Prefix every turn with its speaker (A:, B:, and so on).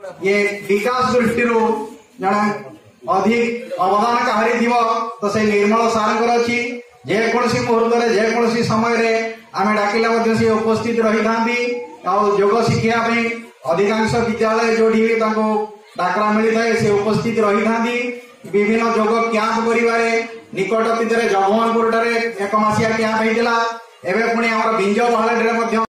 A: ये विकास दृष्टि जड़े अधिक अवदान कहारी थी तो से निर्मल सार अच्छी जेकोसी मुहूर्त जेकोसी समय आम डाकिले सी उपस्थित रही था योग शिखा अधिकांश विद्यालय जो डाकरा मिलता है से उपस्थित रही था विभिन्न योग कैंप कर निकट जगमोहनपुर एक मासिया कैंप होता है। पुणी आम बिंज महालडी